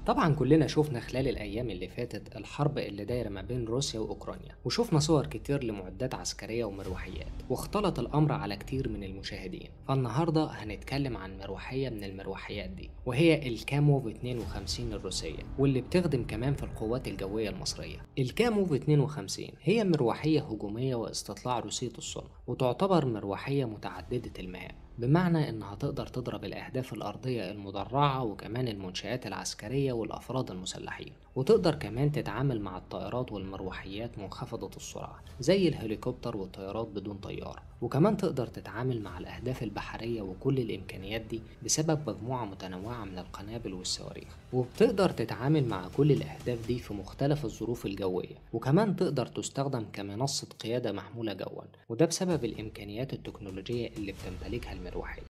طبعا كلنا شفنا خلال الأيام اللي فاتت الحرب اللي دايرة ما بين روسيا وأوكرانيا، وشفنا صور كتير لمعدات عسكرية ومروحيات، واختلط الأمر على كتير من المشاهدين. فالنهاردة هنتكلم عن مروحية من المروحيات دي، وهي الكاموف 52 الروسية، واللي بتخدم كمان في القوات الجوية المصرية. الكاموف 52 هي مروحية هجومية واستطلاع روسية الصنع، وتعتبر مروحية متعددة المهام، بمعنى إنها تقدر تضرب الأهداف الأرضية المدرعة وكمان المنشآت العسكرية والأفراد المسلحين، وتقدر كمان تتعامل مع الطائرات والمروحيات منخفضة السرعة زي الهليكوبتر والطيارات بدون طيار، وكمان تقدر تتعامل مع الأهداف البحرية وكل الإمكانيات دي بسبب مجموعة متنوعة من القنابل والصواريخ. وبتقدر تتعامل مع كل الأهداف دي في مختلف الظروف الجوية، وكمان تقدر تستخدم كمنصة قيادة محمولة جوا، وده بسبب الإمكانيات التكنولوجية اللي بتمتلكها المروحية.